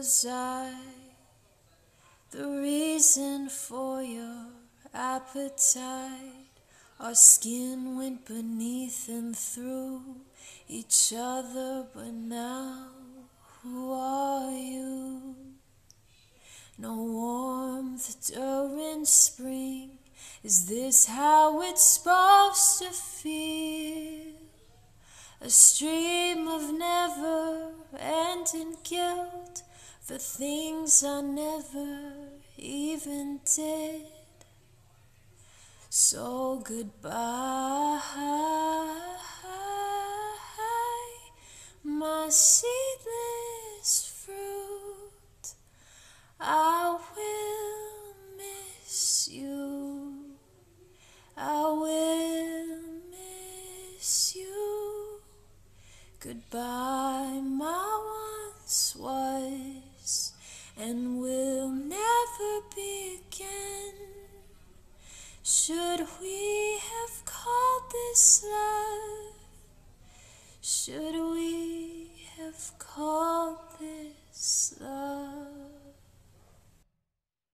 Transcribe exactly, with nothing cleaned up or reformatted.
was I the reason for your appetite? Our skin went beneath and through each other, but now who are you? No warmth during spring. Is this how it's supposed to feel? A stream of never-ending guilt for things I never even did. So goodbye, my seedless fruit. I will miss you. I will miss you. Goodbye, my once was and will never be again. Should we have called this love? Should we have called this love?